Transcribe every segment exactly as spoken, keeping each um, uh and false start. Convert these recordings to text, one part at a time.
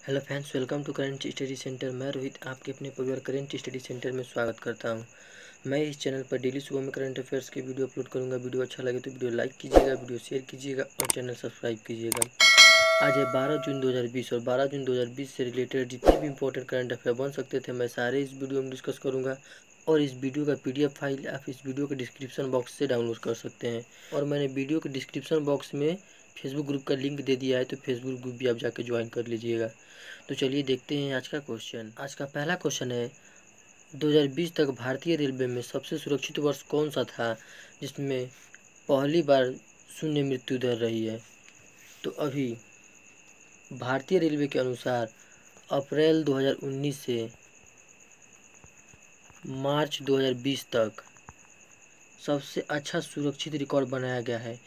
Hello friends, welcome to current study centre. मैं रोहित आपके अपने परिवार करंट स्टडी सेंटर में स्वागत करता हूं। मैं इस चैनल पर डेली सुबह में करंट अफेयर्स की वीडियो अपलोड करूंगा। वीडियो अच्छा लगे तो वीडियो लाइक कीजिएगा, वीडियो शेयर कीजिएगा और चैनल सब्सक्राइब कीजिएगा। आज है बारह जून दो हज़ार बीस और बारह जून दो हज़ार बीस से रिलेटेड जितने भी इंपॉर्टेंट करंट अफेयर बन सकते थे मैं सारे इस वीडियो में डिस्कस करूँगा। और इस वीडियो का पीडीएफ फाइल आप इस वीडियो के डिस्क्रिप्शन बॉक्स से डाउनलोड कर सकते हैं। और मैंने वीडियो के डिस्क्रिप्शन बॉक्स में फेसबुक ग्रुप का लिंक दे दिया है, तो फेसबुक ग्रुप भी आप जाकर ज्वाइन कर लीजिएगा। तो चलिए देखते हैं आज का क्वेश्चन। आज का पहला क्वेश्चन है, दो हज़ार बीस तक भारतीय रेलवे में सबसे सुरक्षित वर्ष कौन सा था जिसमें पहली बार शून्य मृत्यु दर रही है। तो अभी भारतीय रेलवे के अनुसार अप्रैल दो हज़ार उन्नीस से मार्च दो हज़ार बीस तक सबसे अच्छा सुरक्षित रिकॉर्ड बनाया गया है।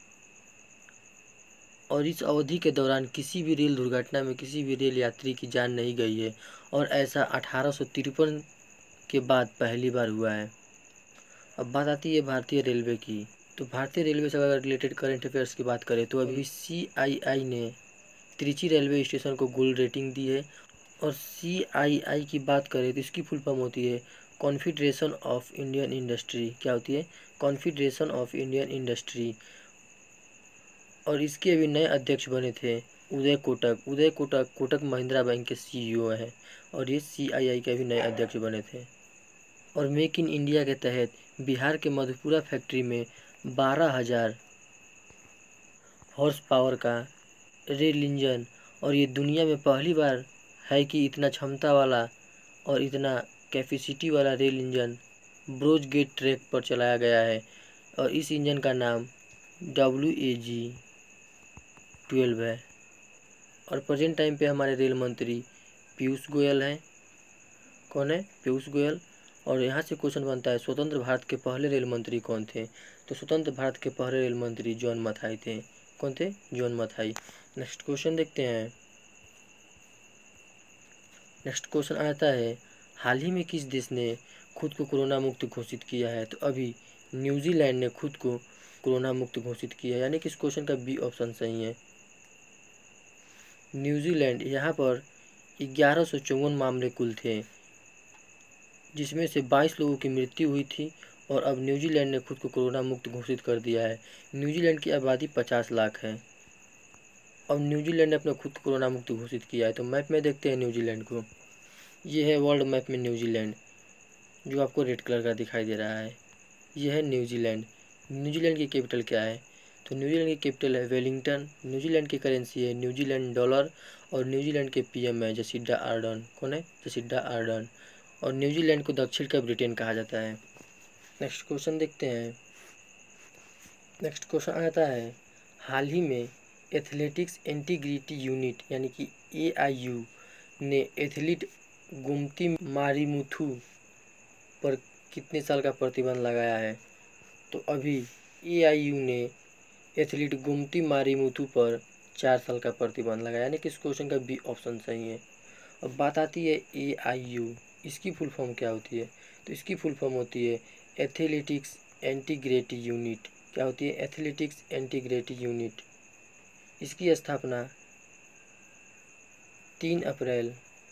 और इस अवधि के दौरान किसी भी रेल दुर्घटना में किसी भी रेल यात्री की जान नहीं गई है। और ऐसा अठारह सौ तिरपन के बाद पहली बार हुआ है। अब बात आती है भारतीय रेलवे की। तो भारतीय रेलवे से अगर रिलेटेड करंट अफेयर्स की बात करें तो अभी सी आई आई ने त्रिची रेलवे स्टेशन को गोल्ड रेटिंग दी है। और सी आई आई की बात करें तो इसकी फुल फॉर्म होती है कॉन्फेडरेशन ऑफ इंडियन इंडस्ट्री। क्या होती है? Confederation of Indian industry. और इसके अभी नए अध्यक्ष बने थे उदय कोटक। उदय कोटक कोटक महिंद्रा बैंक के सी ई ओ हैं और ये सी आई आई के भी नए अध्यक्ष बने थे। और मेक इन इंडिया के तहत बिहार के मधेपुरा फैक्ट्री में बारह हज़ार हॉर्स पावर का रेल इंजन, और ये दुनिया में पहली बार है कि इतना क्षमता वाला और इतना कैपेसिटी वाला rail engine broad gauge track पर चलाया गया है। और इस इंजन का नाम डब्ल्यू ए जी ट्वेल्व है। और प्रेजेंट टाइम पे हमारे रेल मंत्री पीयूष गोयल हैं। कौन है? पीयूष गोयल। और यहाँ से क्वेश्चन बनता है, स्वतंत्र भारत के पहले रेल मंत्री कौन थे? तो स्वतंत्र भारत के पहले रेल मंत्री जॉन मथाई थे। कौन थे? जॉन मथाई। नेक्स्ट क्वेश्चन देखते हैं। नेक्स्ट क्वेश्चन आता है, हाल ही में किस देश ने खुद को कोरोना मुक्त घोषित किया है? तो अभी न्यूजीलैंड ने खुद को कोरोना मुक्त घोषित किया है, यानी कि इस क्वेश्चन का बी ऑप्शन सही है। न्यूजीलैंड। यहाँ पर ग्यारह सौ चौवन मामले कुल थे, जिसमें से बाईस लोगों की मृत्यु हुई थी। और अब न्यूजीलैंड ने खुद को कोरोना मुक्त घोषित कर दिया है। न्यूजीलैंड की आबादी पचास लाख है। अब न्यूजीलैंड ने अपना खुद को कोरोना मुक्त घोषित किया है। तो मैप में देखते हैं न्यूजीलैंड को। ये है वर्ल्ड मैप में न्यूजीलैंड, जो आपको रेड कलर का दिखाई दे रहा है। ये है न्यूजीलैंड। न्यूजीलैंड की कैपिटल क्या है? तो न्यूजीलैंड की कैपिटल है वेलिंगटन। न्यूजीलैंड की करेंसी है न्यूजीलैंड डॉलर। और न्यूजीलैंड के पी एम है जसिंडा आर्डर्न। कौन है? Jacinda Ardern. और न्यूजीलैंड को दक्षिण का ब्रिटेन कहा जाता है। नेक्स्ट क्वेश्चन देखते हैं। नेक्स्ट क्वेश्चन आता है, हाल ही में एथलेटिक्स इंटीग्रिटी यूनिट यानी कि ए आई यू ने एथलीट गुमती मारिमुथु पर कितने साल का प्रतिबंध लगाया है? तो अभी ए आई यू ने एथलीट गुमती मारिमुथु पर चार साल का प्रतिबंध लगाया, यानी कि इस क्वेश्चन का बी ऑप्शन सही है। अब बात आती है ए आई यू, इसकी फुल फॉर्म क्या होती है? तो इसकी फुल फॉर्म होती है एथलेटिक्स इंटीग्रेटी यूनिट। क्या होती है? Athletics integrity unit. इसकी स्थापना तीन अप्रैल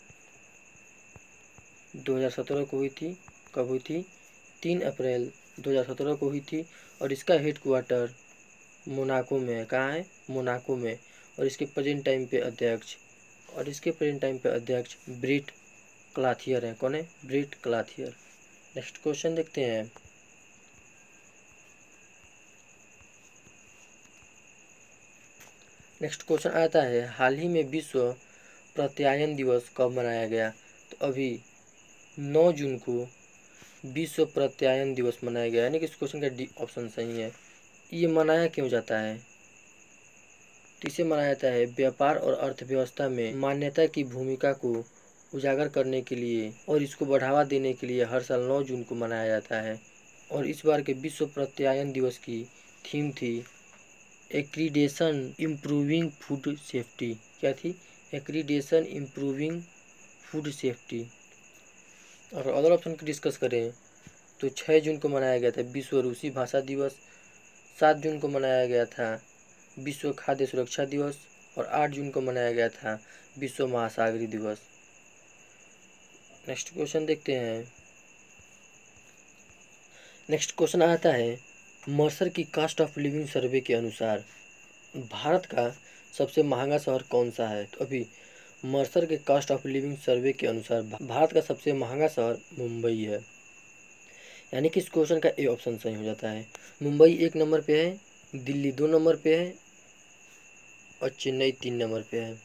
दो हज़ार सत्रह को हुई थी। कब हुई थी? तीन अप्रैल दो हज़ार सत्रह को हुई थी। और इसका हेडक्वार्टर मोनाको में है। कहाँ है? मोनाको में। और इसके प्रेजेंट टाइम पे अध्यक्ष और इसके प्रेजेंट टाइम पे अध्यक्ष ब्रेट क्लाथियर है। कौन है? ब्रेट क्लाथियर। नेक्स्ट क्वेश्चन देखते हैं। नेक्स्ट क्वेश्चन आता है, हाल ही में विश्व प्रत्यायन दिवस कब मनाया गया? तो अभी नौ जून को विश्व प्रत्यायन दिवस मनाया गया, यानी कि इस क्वेश्चन का डी ऑप्शन सही है। ये मनाया क्यों जाता है? तो इसे मनाया जाता है व्यापार और अर्थव्यवस्था में मान्यता की भूमिका को उजागर करने के लिए और इसको बढ़ावा देने के लिए हर साल नौ जून को मनाया जाता है। और इस बार के विश्व प्रत्यायन दिवस की थीम थी एक्रीडेशन इम्प्रूविंग फूड सेफ्टी। क्या थी? Accreditation improving food safety. और अदर ऑप्शन की डिस्कस करें तो छः जून को मनाया गया था विश्व रूसी भाषा दिवस। सात जून को मनाया गया था विश्व खाद्य सुरक्षा दिवस। और आठ जून को मनाया गया था विश्व महासागरीय दिवस। नेक्स्ट क्वेश्चन देखते हैं। नेक्स्ट क्वेश्चन आता है, मर्सर की कास्ट ऑफ लिविंग सर्वे के अनुसार भारत का सबसे महंगा शहर कौन सा है? तो अभी मर्सर के कास्ट ऑफ लिविंग सर्वे के अनुसार भारत का सबसे महंगा शहर मुंबई है, यानी कि इस क्वेश्चन का ए ऑप्शन सही हो जाता है। मुंबई एक नंबर पे है, दिल्ली दो नंबर पे है और चेन्नई तीन नंबर पे है।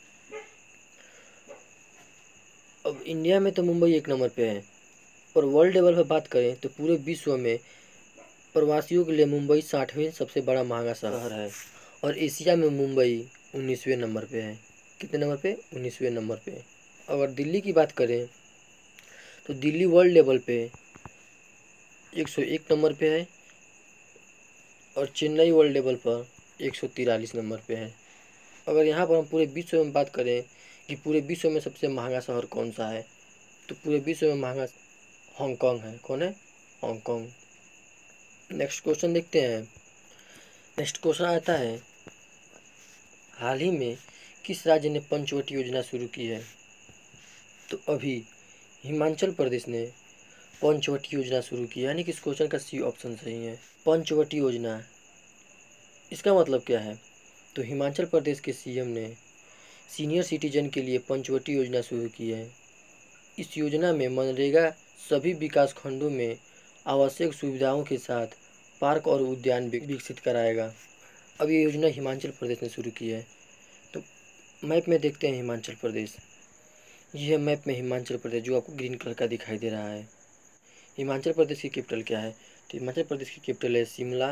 अब इंडिया में तो मुंबई एक नंबर पे है, और वर्ल्ड लेवल पर बात करें तो पूरे विश्व में प्रवासियों के लिए मुंबई साठवें सबसे बड़ा महंगा शहर है, और एशिया में मुंबई उन्नीसवें नंबर पे है। कितने नंबर पे? उन्नीसवें नंबर पे। अगर दिल्ली की बात करें तो दिल्ली वर्ल्ड लेवल पे एक सौ एक नंबर पे है, और चेन्नई वर्ल्ड लेवल पर एक सौ तिरालीस नंबर पे है। अगर यहाँ पर हम पूरे विश्व में बात करें कि पूरे विश्व में सबसे महंगा शहर कौन सा है, तो पूरे विश्व में महंगा हांगकांग है। कौन है? हांगकांग। नेक्स्ट क्वेश्चन देखते हैं। नेक्स्ट क्वेश्चन आता है, हाल ही में किस राज्य ने पंचवटी योजना शुरू की है? तो अभी हिमाचल प्रदेश ने पंचवटी योजना शुरू की है, यानी कि इस क्वेश्चन का सी ऑप्शन सही है। पंचवटी योजना, इसका मतलब क्या है? तो हिमाचल प्रदेश के सीएम ने सीनियर सिटीजन के लिए पंचवटी योजना शुरू की है। इस योजना में मनरेगा सभी विकास खंडों में आवश्यक सुविधाओं के साथ पार्क और उद्यान विकसित कराएगा। अब ये योजना हिमाचल प्रदेश ने शुरू की है। तो मैप में देखते हैं हिमाचल प्रदेश। यह है मैप में हिमाचल प्रदेश, जो आपको ग्रीन कलर का दिखाई दे रहा है। हिमाचल प्रदेश की कैपिटल क्या है? तो हिमाचल प्रदेश की कैपिटल है शिमला,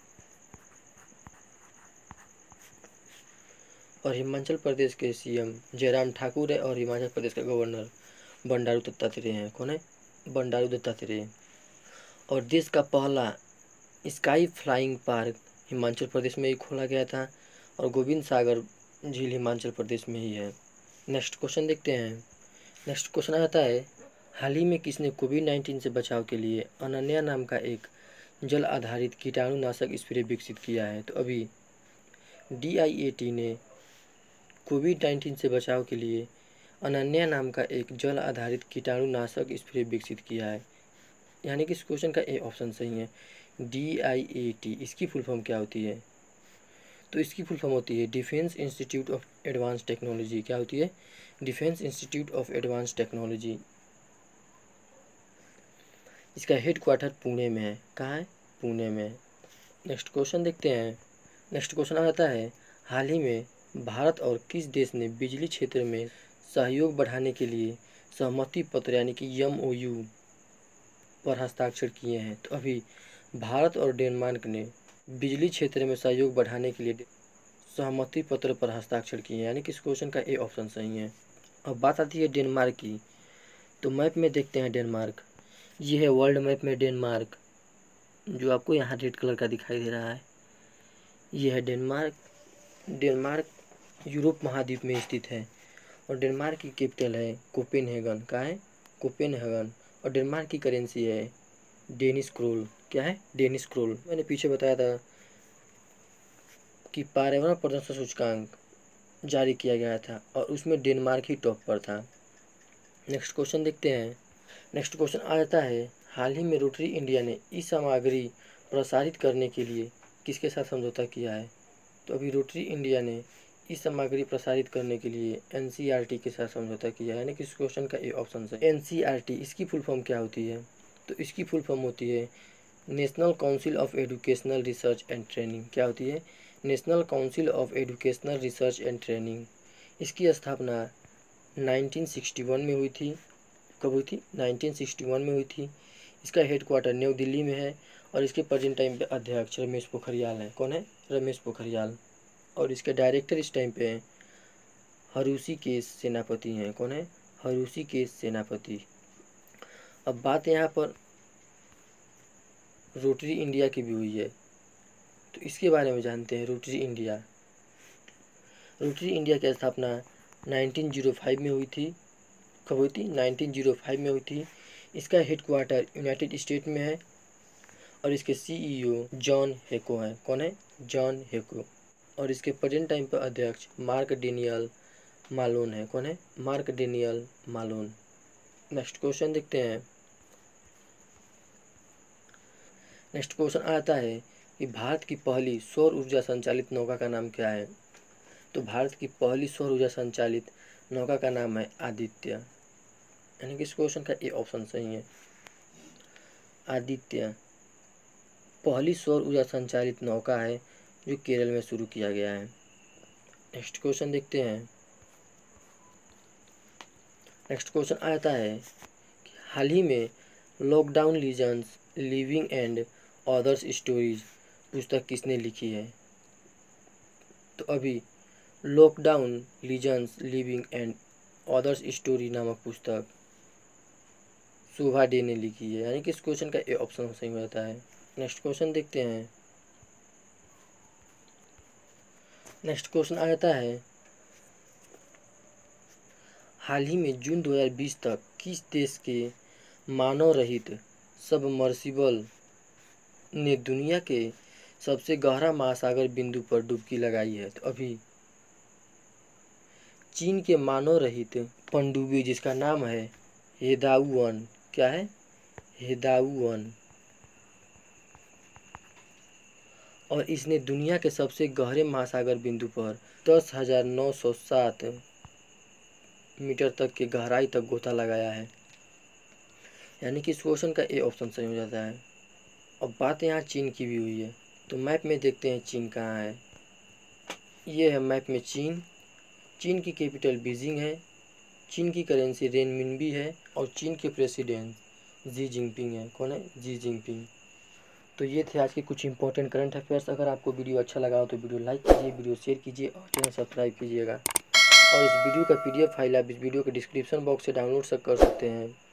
और हिमाचल प्रदेश के सीएम जयराम ठाकुर है, और हिमाचल प्रदेश का गवर्नर बंडारू दत्तात्रेय हैं। कौन है? बंडारू दत्तात्रेय। और देश का पहला sky flying park Himachal Pradesh में ही खोला गया था, और गोविंद सागर झील हिमाचल प्रदेश में ही है। नेक्स्ट क्वेश्चन देखते हैं। नेक्स्ट क्वेश्चन आता है, हाल ही में किसने कोविड नाइन्टीन से बचाव के लिए अनन्या नाम का एक जल आधारित कीटाणुनाशक स्प्रे विकसित किया है? तो अभी डी आई ए टी ने कोविड नाइन्टीन से बचाव के लिए अनन्या नाम का एक जल आधारित कीटाणुनाशक स्प्रे विकसित किया है, यानी कि इस क्वेश्चन का ए ऑप्शन सही है। डी आई ए टी, इसकी फुल फॉर्म क्या होती है? तो इसकी फुल फॉर्म होती है defence institute of advance technology. क्या होती है? Defence institute of advance technology. इसका हेड क्वार्टर पुणे में है। कहाँ है? पुणे में। नेक्स्ट क्वेश्चन देखते हैं। नेक्स्ट क्वेश्चन आता है, हाल ही में भारत और किस देश ने बिजली क्षेत्र में सहयोग बढ़ाने के लिए सहमति पत्र यानी कि एम ओ यू पर हस्ताक्षर किए हैं? तो अभी भारत और डेनमार्क ने बिजली क्षेत्र में सहयोग बढ़ाने के लिए सहमति पत्र पर हस्ताक्षर किए हैं, यानी कि इस क्वेश्चन का ए ऑप्शन सही है। अब बात आती है डेनमार्क की। तो मैप में देखते हैं डेनमार्क। ये है वर्ल्ड मैप में डेनमार्क, जो आपको यहाँ रेड कलर का दिखाई दे रहा है। ये है डेनमार्क। डेनमार्क यूरोप महाद्वीप में स्थित है, और डेनमार्क की कैपिटल है कोपेनहेगन। कहाँ है? कोपेनहेगन। और डेनमार्क की करेंसी है डेनिश क्रोल। क्या है? Danish krone. मैंने पीछे बताया था कि पर्यावरण प्रदूषण सूचकांक जारी किया गया था, और उसमें डेनमार्क ही टॉप पर था। नेक्स्ट क्वेश्चन देखते हैं। नेक्स्ट क्वेश्चन आ जाता है, हाल ही में रोटरी इंडिया ने ई सामग्री प्रसारित करने के लिए किसके साथ समझौता किया है? तो अभी रोटरी इंडिया ने ई सामग्री प्रसारित करने के लिए N C E R T के साथ समझौता किया है, यानी कि इस क्वेश्चन का ए ऑप्शन है। N C E R T, इसकी फुल फॉर्म क्या होती है? तो इसकी फुल फॉर्म होती है national council of educational research and training. क्या होती है? National council of educational research and training. इसकी स्थापना नाइनटीन सिक्सटी वन में हुई थी। कब हुई थी? नाइनटीन सिक्सटी वन में हुई थी। इसका हेड क्वार्टर न्यू दिल्ली में है, और इसके प्रेजेंट टाइम पे अध्यक्ष रमेश पोखरियाल हैं। कौन है? रमेश पोखरियाल। और इसके डायरेक्टर इस टाइम पे हैं हरूषि केश सेनापति हैं। कौन है? हरूषि केश सेनापति। अब बात यहाँ पर रोटरी इंडिया की भी हुई है, तो इसके बारे में जानते हैं। रोटरी इंडिया रोटरी इंडिया की स्थापना नाइनटीन ओ फाइव में हुई थी। कब हुई थी? नाइनटीन ओ फाइव में हुई थी। इसका हेड क्वार्टर यूनाइटेड स्टेट में है, और इसके सी ई ओ जॉन हेको हैं। कौन है? John Heko. और इसके प्रेजेंट टाइम पर अध्यक्ष मार्क डेनियल मालोन है। कौन है? Mark Daniel Malone. Next question देखते हैं। नेक्स्ट क्वेश्चन आता है कि भारत की पहली सौर ऊर्जा संचालित नौका का नाम क्या है? तो भारत की पहली सौर ऊर्जा संचालित नौका का नाम है आदित्य, यानी कि इस क्वेश्चन का ए ऑप्शन सही है। आदित्य पहली सौर ऊर्जा संचालित नौका है जो केरल में शुरू किया गया है। नेक्स्ट क्वेश्चन देखते हैं। नेक्स्ट क्वेश्चन आता है कि हाल ही में lockdown legends living and others stories पुस्तक किसने लिखी है? तो अभी lockdown legends living and others story नामक पुस्तक शोभा डे ने लिखी है, यानी कि इस क्वेश्चन का ए ऑप्शन सही हो जाता है। नेक्स्ट क्वेश्चन देखते हैं। नेक्स्ट क्वेश्चन आ जाता है हाल ही में जून दो हज़ार बीस तक किस देश के मानव रहित सबमर्सिबल ने दुनिया के सबसे गहरा महासागर बिंदु पर डुबकी लगाई है? तो अभी चीन के मानव रहित पनडुब्बी जिसका नाम है हेदाऊ वन, क्या है? हेदाऊ वन, और इसने दुनिया के सबसे गहरे महासागर बिंदु पर दस हजार नौ सौ सात मीटर तक की गहराई तक गोता लगाया है, यानी कि इस क्वेश्चन का ए ऑप्शन सही हो जाता है। अब बात यहाँ चीन की भी हुई है, तो मैप में देखते हैं चीन कहाँ है। ये है मैप में चीन। चीन की कैपिटल बीजिंग है, चीन की करेंसी रेनमिनबी है और चीन के प्रेसिडेंट जी जिनपिंग है। कौन है? Xi Jinping. तो ये थे आज के कुछ इंपॉर्टेंट करंट अफेयर्स। अगर आपको वीडियो अच्छा लगा हो तो वीडियो लाइक कीजिए, वीडियो शेयर कीजिए और चैनल सब्सक्राइब कीजिएगा। और इस वीडियो का पीडीएफ फाइल आप इस वीडियो के डिस्क्रिप्शन बॉक्स से डाउनलोड कर सकते हैं।